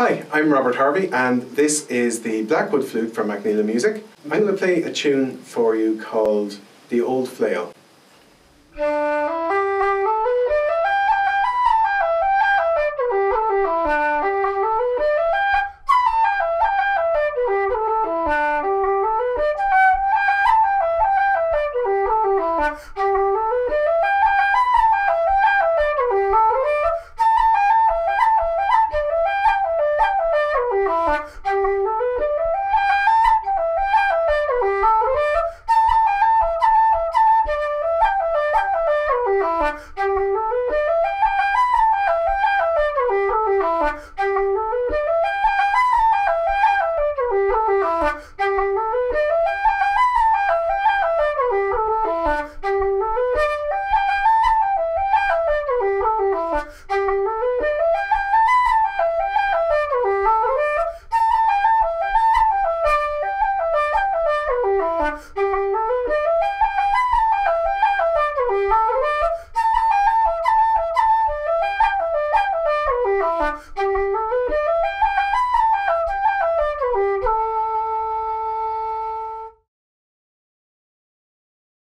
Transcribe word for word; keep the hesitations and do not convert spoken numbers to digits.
Hi, I'm Robert Harvey and this is the Blackwood Flute from Macneil Music. I'm going to play a tune for you called The Old Flail.